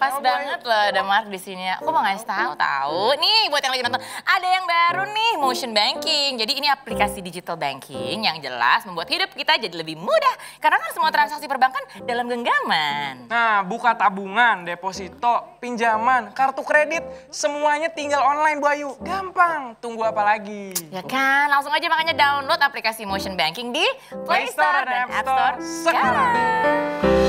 Pas banget loh ada Mark di sini. Aku mau ngasih tahu. Nih buat yang lagi nonton, ada yang baru nih, motion banking. Jadi ini aplikasi digital banking yang jelas membuat hidup kita jadi lebih mudah. Karena kan semua transaksi perbankan dalam genggaman. Nah, buka tabungan, deposito, pinjaman, kartu kredit, semuanya tinggal online Bu Ayu. Gampang, tunggu apa lagi? Ya kan, langsung aja makanya download aplikasi motion banking di Play Store dan App Store sekarang.